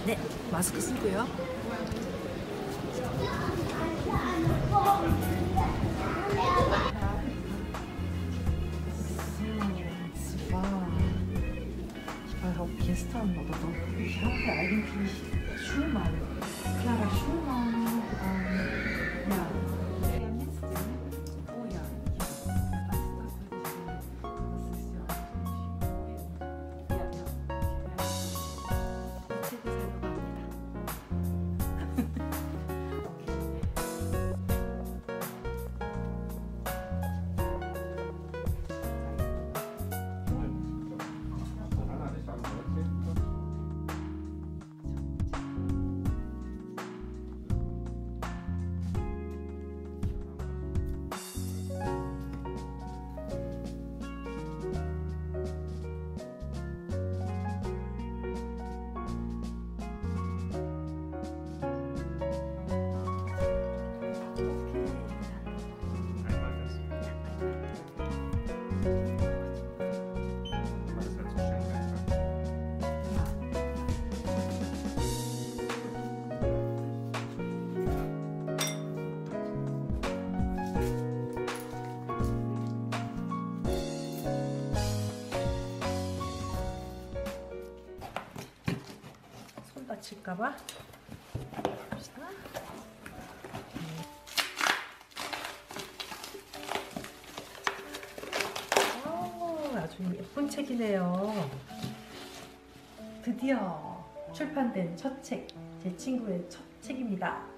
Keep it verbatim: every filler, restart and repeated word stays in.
네, 마스크 쓰고요. Ich habe gestern oder so, ich hatte eigentlich Schumann, Clara Schumann, ähm, ja, Pianistin. Oh ja, das, das, das ist ja eigentlich, ja, ja, 이 책을 사려고 합니다. 다칠까봐 봅시다. 오, 아주 예쁜 책이네요. 드디어 출판된 첫 책, 제 친구의 첫 책입니다.